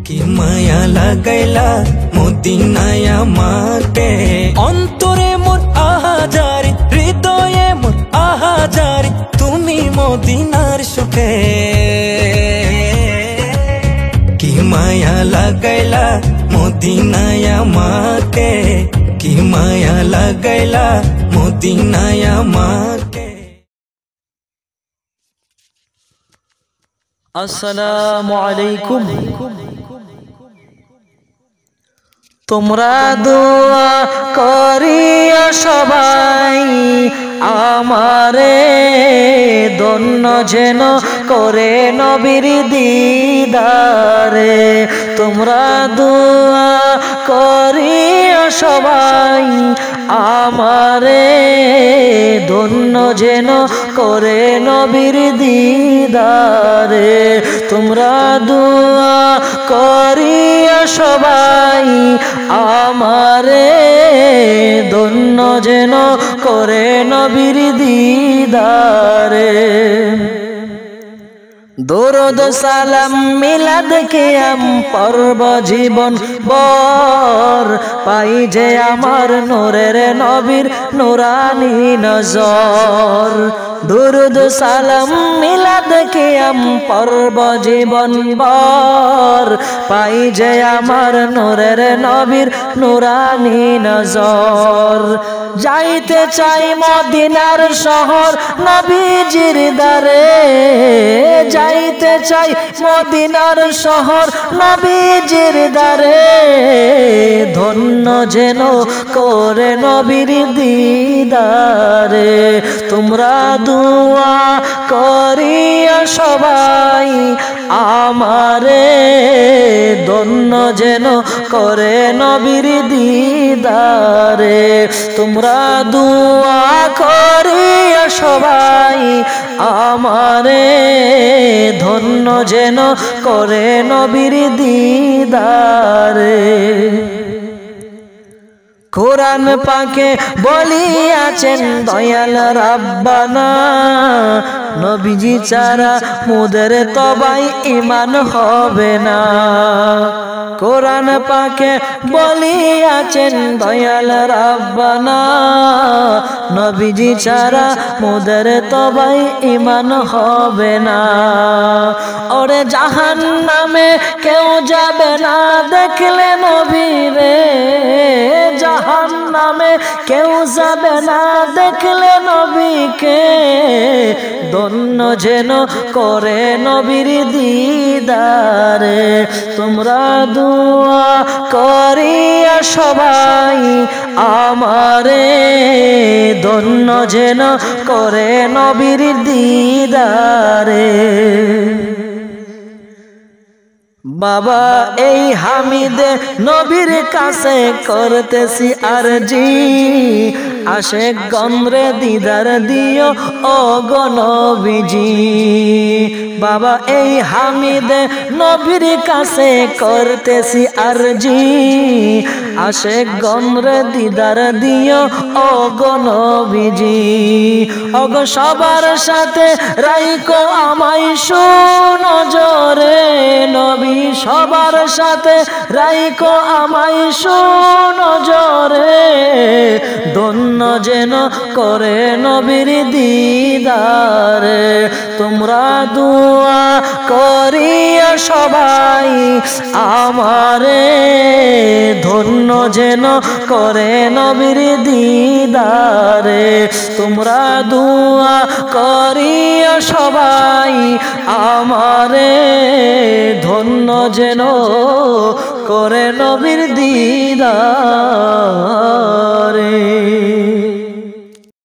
কি মায়া লাগাইলা মদিনায় আমাকে অন্তরে মোর আহাজারি হৃদয়ে মোর আহাজারি তুমি মদিনার সুখে কি মায়া লাগাইলা মদিনায় আমাকে কি মায়া লাগাইলা মদিনায় আমাকে। আসসালামু আলাইকুম। তোমরা দোয়া করিয়া সবাই আমারে ধন্য যেন করে নবীর দিদারে। তোমরা দোয়া করিয়া সবাই আমারে ধন্য যেন করে নবীর দিদারে। তোমরা দোয়া করিয়া সবাই আমারে ধন্য যেন করে নবীর দিদারে। দরুদ সালাম মিলাদ কিয়াম পর্ব জীবন বর পাই যে আমার নূরের নবীর নুরানি নজর। দরুদ সালাম মিলাদ কিয়াম পর্ব জীবন বর পাই যে আমার নূরের নবীর নুরানি নজর। যাইতে চাই মদিনার শহর নবীজির দারে, যাইতে চাই মদিনার শহর নবীজির দারে। ধন্য যেন করে নবীর দিদারে। তোমরা দোয়া করিয়া সবাই আমারে ধন্য যেন করে নবীর দিদারে। তোমরা দোয়া করিয়া সবাই আমারে ধন্য যেন করে নবীর দিদারে। কোরআন পাকে বলিয়াছেন দয়াল রাব্বানা, নবীজি ছাড়া মোদের তবাই ঈমান হবে না। কোরআন পাকে বলিয়াছেন দয়াল রাব্বানা, নবীজি ছাড়া মোদের তবাই ঈমান হবে না। ওরে জাহান্নামে কেউ যাবে না দেখলে নবীরে, জাহান্নামে কেউ যাবে না দেখলে নবীকে। ধন্য যেন করে নবীর দিদারে। তোমরা দোয়া করিয়া সবাই আমারে ধন্য যেন করে নবীর দিদারে। বাবা এই হামিদে নবীর কাছে করতেছি আরজি, আশেক গণরে দিদার দিও ও গো নবীজি। বাবা এই হামিদে নবীর কাছে করতেছি আরজি, আশেক গণরে দিদার দিও ও গো নবীজি। ও গো সবার সাথে রাইকো আমায় সুনজরে নবী, সবার সাথে রাইকো আমায় সুনজরে। ধন্য যেন করে নবীর দিদারে। তোমরা দোয়া করিয়া সবাই আমারে ধন্য যেন করে নবীর দিদারে। তোমরা দোয়া করিয়া সবাই আমারে ধন্য যেন করে নবীর দিদারে।